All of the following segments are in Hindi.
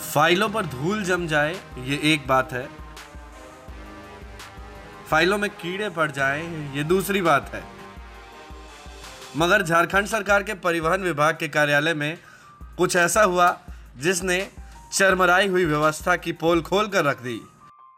फाइलों पर धूल जम जाए ये एक बात है, फाइलों में कीड़े पड़ जाएं ये दूसरी बात है। मगर झारखंड सरकार के परिवहन विभाग के कार्यालय में कुछ ऐसा हुआ जिसने चरमराई हुई व्यवस्था की पोल खोल कर रख दी।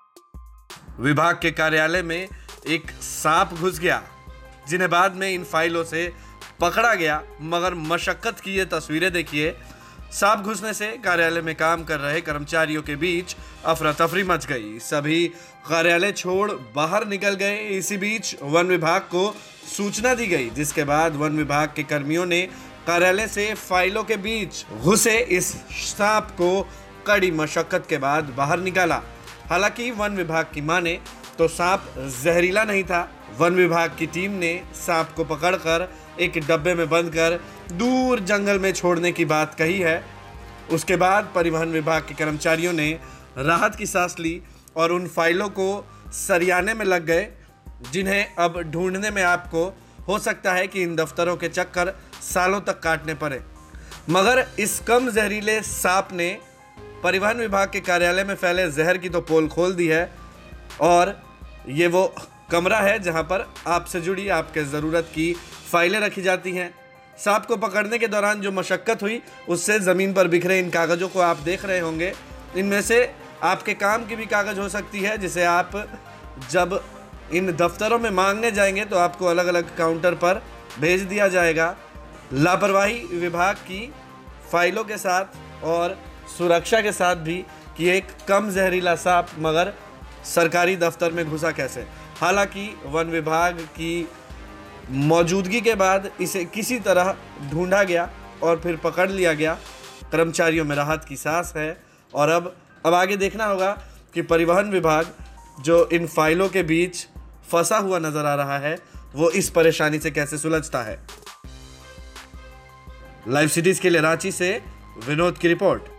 विभाग के कार्यालय में एक सांप घुस गया, जिन्हें बाद में इन फाइलों से पकड़ा गया। मगर मशक्कत की ये तस्वीरें देखिए। सांप घुसने से कार्यालय में काम कर रहे कर्मचारियों के बीच अफरा तफरी मच गई। सभी कार्यालय छोड़ बाहर निकल गए। इसी बीच वन विभाग को सूचना दी गई, जिसके बाद वन विभाग के कर्मियों ने कार्यालय से फाइलों के बीच घुसे इस सांप को कड़ी मशक्कत के बाद बाहर निकाला। हालांकि वन विभाग की माने तो सांप जहरीला नहीं था। वन विभाग की टीम ने सांप को पकड़कर एक डब्बे में बंद कर दूर जंगल में छोड़ने की बात कही है। उसके बाद परिवहन विभाग के कर्मचारियों ने राहत की सांस ली और उन फाइलों को सरियाने में लग गए, जिन्हें अब ढूंढने में आपको हो सकता है कि इन दफ्तरों के चक्कर सालों तक काटने पड़े। मगर इस कम जहरीले सांप ने परिवहन विभाग के कार्यालय में फैले जहर की तो पोल खोल दी है। और ये वो कमरा है जहां पर आपसे जुड़ी आपके ज़रूरत की फाइलें रखी जाती हैं। सांप को पकड़ने के दौरान जो मशक्क़त हुई, उससे ज़मीन पर बिखरे इन कागज़ों को आप देख रहे होंगे। इनमें से आपके काम की भी कागज़ हो सकती है, जिसे आप जब इन दफ्तरों में मांगने जाएंगे तो आपको अलग अलग काउंटर पर भेज दिया जाएगा। लापरवाही विभाग की फाइलों के साथ और सुरक्षा के साथ भी कि एक कम जहरीला सांप मगर सरकारी दफ्तर में घुसा कैसे। हालांकि वन विभाग की मौजूदगी के बाद इसे किसी तरह ढूंढा गया और फिर पकड़ लिया गया। कर्मचारियों में राहत की सांस है और अब आगे देखना होगा कि परिवहन विभाग जो इन फाइलों के बीच फंसा हुआ नजर आ रहा है, वो इस परेशानी से कैसे सुलझता है। लाइव सिटीज के लिए रांची से विनोद की रिपोर्ट।